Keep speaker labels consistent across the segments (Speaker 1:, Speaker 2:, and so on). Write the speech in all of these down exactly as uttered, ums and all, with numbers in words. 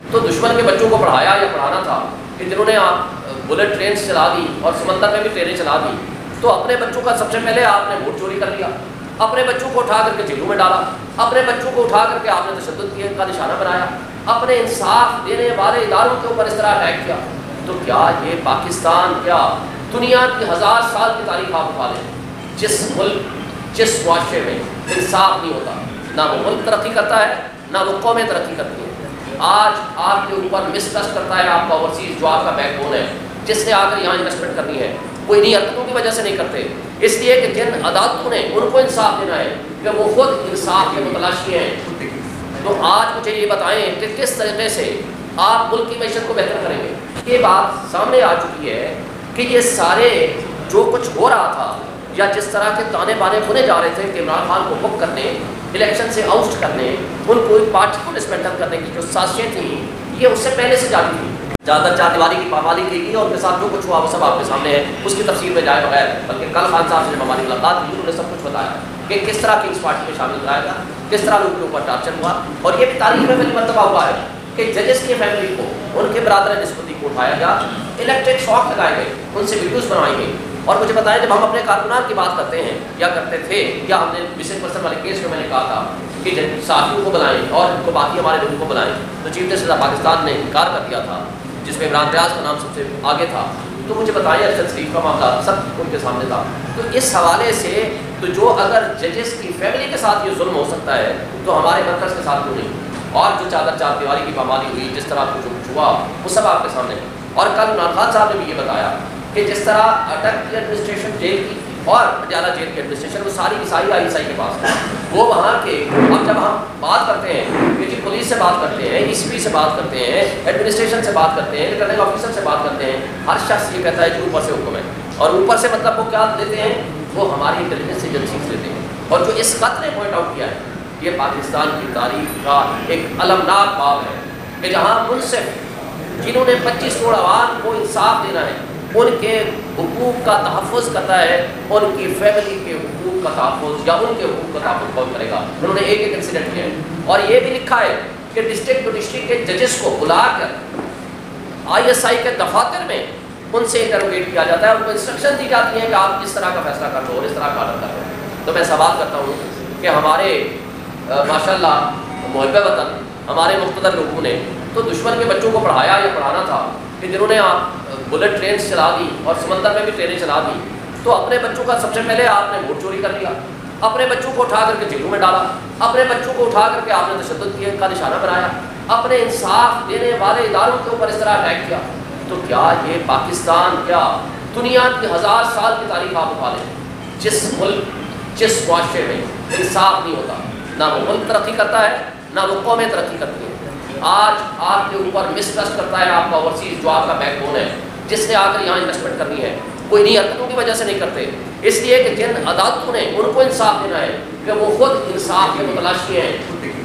Speaker 1: تو دشمن کے بچوں کو پڑھایا یا پڑھانا تھا کہ جنہوں نے آپ بلٹ ٹرینس چلا دی اور سمندر میں بھی ٹرینیں چلا دی، تو اپنے بچوں کا سب سے پہلے آپ نے ووٹ چوری کر لیا، اپنے بچوں کو اٹھا کر کے جیلوں میں ڈالا، اپنے بچوں کو اٹھا کر کے آپ نے تشدد کیے کا نشانہ بنایا، اپنے انصاف دینے والے اداروں کے اوپر اس طرح اٹیک کیا۔ تو کیا یہ پاکستان، کیا دنیا کی ہزار سال کی تاریخ آپ اٹھا لیں، جس ملک جس معاشرے میں انصاف نہیں ہوتا، نہ وہ ملک ترقی کرتا ہے نہ وہ قومیں ترقی کرتی ہیں۔ آج آپ کے اوپر مسٹرسٹ کرتا ہے آپ کا اوورسیز جو آپ کا بیک بون ہے، جس نے آ کر یہاں انویسٹمنٹ کرنی ہے، وہ انہیں حرکتوں کی وجہ سے نہیں کرتے، اس لیے کہ جن عدالتوں نے ان کو انصاف دینا ہے کہ وہ خود انصاف کے متلاشی ہیں۔ تو آج مجھے یہ بتائیں کہ کس طریقے سے آپ ملک کی معیشت کو بہتر کریں گے۔ یہ بات سامنے آ چکی ہے کہ یہ سارے جو کچھ ہو رہا تھا یا جس طرح کے تانے بانے بنے جا رہے تھے کہ عمران خان کو بک کرنے، الیکشن سے آؤسٹ کرنے، ان کو ایک پارٹی کو ڈسمنٹل کرنے کی جو سازشیں تھیں، یہ اس سے پہلے سے جاری تھی۔ زیادہ چار دیواری کی پامالی کی گئی اور ان کے ساتھ جو کچھ ہوا وہ سب آپ کے سامنے ہے، اس کی تفصیل میں جائے بغیر، بلکہ کل خان صاحب سے جب ہماری ملاقات ہوئی انہوں نے سب کچھ بتایا کہ کس طرح کنگس پارٹی میں شامل کرایا گیا، کس طرح لوگوں کے اوپر ٹارچر ہوا، اور یہ بھی تاریخ میں پہلی مرتبہ ہوا ہے کہ ججز کی فیملی کو، ان کے برادر نسبتی کو اٹھایا گیا، الیکٹرک شاک لگائے گئے، ان سے ویڈیوز بنوائی گئی۔ اور مجھے بتائیں جب ہم اپنے کارکنان کی بات کرتے ہیں یا کرتے تھے، یا ہم نے مسنگ پرسن والے کیس میں میں نے کہا تھا کہ صحافیوں کو بلائیں اور ان کو باقی ہمارے لوگوں کو بلائیں، تو چیف جسٹس آف پاکستان نے انکار کر دیا تھا، جس میں عمران ریاض کا نام سب سے آگے تھا۔ تو مجھے بتائیں ارشد شریف کا معاملہ سب ان کے سامنے تھا۔ تو اس حوالے سے تو جو اگر ججز کی فیملی کے ساتھ یہ ظلم ہو سکتا ہے تو ہمارے مرکز کے ساتھ کیوں نہیں؟ اور جو چادر چار دیواری کی پامالی ہوئی، جس طرح جو کچھ ہوا وہ سب آپ کے سامنے ہے۔ اور کل عمران خان صاحب نے بھی یہ بتایا کہ جس طرح اٹک کی ایڈمنسٹریشن جیل کی اور پٹیالہ جیل کی ایڈمنسٹریشن وہ ساری عیسائی آئی عیسائی کے پاس ہے، وہ وہاں کے، اب جب ہم بات کرتے ہیں کہ جی پولیس سے بات کرتے ہیں، ای سی پی سے بات کرتے ہیں، ایڈمنسٹریشن سے بات کرتے ہیں، ریٹرننگ آفیسر سے بات کرتے ہیں، ہر شخص یہ کہتا ہے کہ اوپر سے حکم ہے، اور اوپر سے مطلب وہ کیا لیتے ہیں، وہ ہماری انٹیلیجنس ایجنسیز لیتے ہیں۔ اور جو اس خط نے پوائنٹ آؤٹ کیا ہے، یہ پاکستان کی تاریخ کا ایک المناک باب ہے کہ جہاں منصف جنہوں نے پچیس کروڑ عوام کو انصاف دینا ہے، ان کے حقوق کا تحفظ کرتا ہے، ان کی فیملی کے حقوق کا تحفظ یا ان کے حقوق کا تحفظ کون کرے گا؟ انہوں نے ایک ایک انسیڈنٹ کیا ہے، اور یہ بھی لکھا ہے کہ ڈسٹرکٹ جوڈیشری کے ججز کو بلا کر آئی ایس آئی کے دفاتر میں ان سے انٹروگیٹ کیا جاتا ہے، ان کو انسٹرکشن دی جاتی ہیں کہ آپ اس طرح کا فیصلہ کر لو اور اس طرح کا آرڈر کر لو۔ تو میں سوال کرتا ہوں کہ ہمارے ماشاء اللہ محب وطن ہمارے مقتدر لوگوں نے تو دشمن کے بچوں کو پڑھایا یا پڑھانا تھا کہ جنہوں نے آپ بلٹ ٹرینس چلا دی اور سمندر میں بھی ٹرینیں چلا دی، تو اپنے بچوں کا سب سے پہلے آپ نے ووٹ چوری کر لیا، اپنے بچوں کو اٹھا کر کے جیلوں میں ڈالا، اپنے بچوں کو اٹھا کر کے آپ نے تشدد کیے کا نشانہ بنایا، اپنے انصاف دینے والے اداروں کے اوپر اس طرح اٹیک کیا۔ تو کیا یہ پاکستان، کیا دنیا کی ہزار سال کی تاریخ آپ اٹھا لیں، جس ملک جس معاشرے میں انصاف نہیں ہوتا، نہ وہ ملک ترقی کرتا ہے نہ وہ قومیں ترقی کرتی ہیں۔ آج آپ کے اوپر مسٹرسٹ کرتا ہے آپ کا اوورسیز جو آپ کا بیک بون ہے، جس نے آ کر یہاں انویسٹمنٹ کرنی ہے، وہ انہیں حرکتوں کی وجہ سے نہیں کرتے، اس لیے کہ جن عدالتوں نے ان کو انصاف دینا ہے کہ وہ خود انصاف کے متلاشی ہیں۔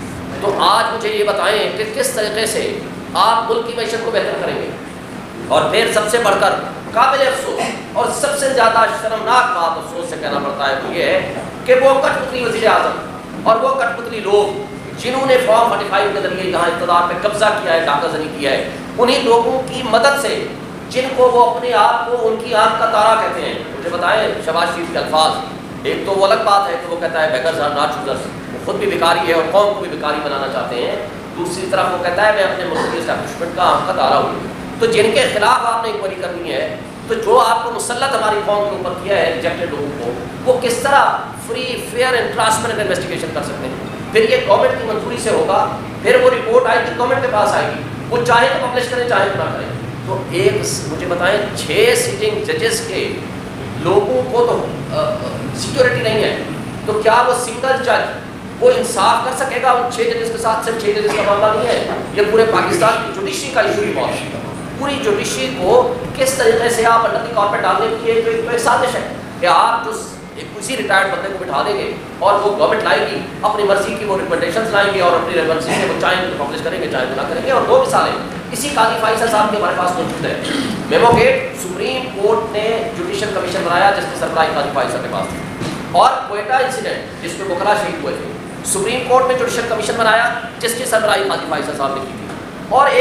Speaker 1: تو آج مجھے یہ بتائیں کہ کس طریقے سے آپ ملک کی معیشت کو بہتر کریں گے۔ اور پھر سب سے بڑھ کر قابل افسوس اور سب سے زیادہ شرمناک بات افسوس سے کہنا پڑتا ہے وہ یہ ہے کہ وہ کٹ پتلی وزیر اعظم اور وہ کٹ پتلی لوگ جنہوں نے فارم فورٹی فائیو کے ذریعے یہاں اقتدار پہ قبضہ کیا ہے، ڈاکہ زنی کیا ہے، انہیں لوگوں کی مدد سے جن کو وہ اپنے آپ کو ان کی آنکھ کا تارا کہتے ہیں۔ مجھے بتائیں شہباز شریف کے الفاظ، ایک تو وہ الگ بات ہے کہ وہ کہتا ہے بیگرز آر ناٹ چوزرز، وہ خود بھی بیکاری ہے اور قوم کو بھی بیکاری بنانا چاہتے ہیں، دوسری طرف وہ کہتا ہے میں اپنے ملک کی اسٹیبلشمنٹ کا آنکھ کا تارا ہوں۔ تو جن کے خلاف آپ نے انکوائری کرنی ہے، تو جو آپ کو مسلط ہماری قوم کے اوپر کیا ہے ریجیکٹڈ لوگوں کو، وہ کس طرح free fair and transparent investigation کر سکتے ہیں؟ پھر یہ گورنمنٹ کی منظوری سے ہوگا، پھر وہ رپورٹ آئے گی گورنمنٹ کے پاس آئے گی، وہ چاہے تو پبلش کریں چاہے تو نہ کریں۔ تو ایک مجھے بتائیں چھ سٹنگ ججز کے لوگوں کو تو سیکیورٹی نہیں ہے، تو کیا وہ سنگل جج وہ انصاف کر سکے گا ان چھ ججز کے ساتھ؟ صرف چھ ججز کا معاملہ نہیں ہے، یہ پورے پاکستان کی جوڈیشری کا ایشو بھی بہت ہے۔ پوری جوڈیشری کو کس طریقے سے آپ انڈر دی کارپیٹ ڈالنے کی ایک ایک سازش ہے کہ آپ جو کسی ریٹائرڈ بندے کو بٹھا دیں گے اور وہ گورنمنٹ لائے گی اپنی مرضی کی، وہ ریکمنڈیشنز لائیں گے اور اپنی ریفرنسی سے وہ چاہیں تو پبلش کریں گے چاہے تو نہ کریں گے۔ اور دو مثالیں اسی قاضی فائصل صاحب کے ہمارے پاس موجود ہے۔ میمو گیٹ سپریم کورٹ نے جوڈیشل کمیشن بنایا جس کی سربراہی قاضی فائصل کے پاس تھی، اور کوئٹہ انسیڈنٹ جس میں وکلا شہید ہوئے تھے، سپریم کورٹ نے جوڈیشل کمیشن بنایا جس کی سربراہی قاضی فائصل صاحب نے کی تھی، اور ایک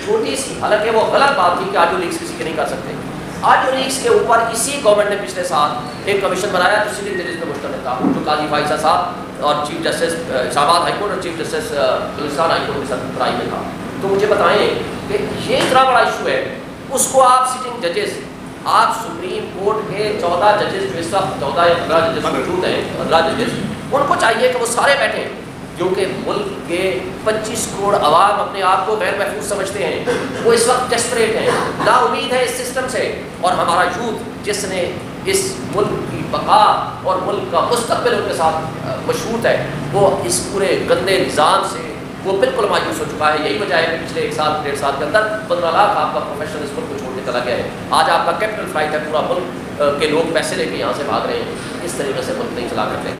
Speaker 1: چھوٹی سی، حالانکہ وہ غلط بات تھی کہ آڈیو لیکس کسی کے نہیں کر سکتے. آڈیو لیکس کے اوپر اسی گورنمنٹ نے پچھلے سال ایک کمیشن بنایا جو سٹنگ ججز پہ مشتمل تھا، جو قاضی فائزہ صاحب اور chief justice Islamabad high court اور chief justice Balochistan high court کے سربراہی میں تھا. تو مجھے بتائیں کہ یہ اتنا بڑا ایشو ہے، اس کو آپ سٹنگ ججز، آپ سپریم کورٹ کے چودہ ججز جو اس وقت چودہ یا پندرہ ججز موجود ہیں، پندرہ ججز، ان کو چاہیے کہ وہ سارے بیٹھیں، کیونکہ ملک کے پچیس کروڑ عوام اپنے آپ کو غیر محفوظ سمجھتے ہیں، وہ اس وقت ڈیسپریٹ ہیں، نا امید ہے اس سسٹم سے. اور ہمارا یوتھ جس نے اس ملک کی بقا اور ملک کا مستقبل ان کے ساتھ مشروط ہے، وہ اس پورے گندے نظام سے وہ بالکل مایوس ہو چکا ہے. یہی وجہ ہے کہ پچھلے ایک سال ڈیڑھ سال کے اندر پندرہ لاکھ آپ کا پروفیشنل اس ملک کو چھوڑ کے چلا گیا ہے. آج آپ کا کیپٹل فلائٹ ہے، پورا ملک کے لوگ پیسے لے کے یہاں سے بھاگ رہے ہیں. اس طریقے سے ملک نہیں چلا کرتے.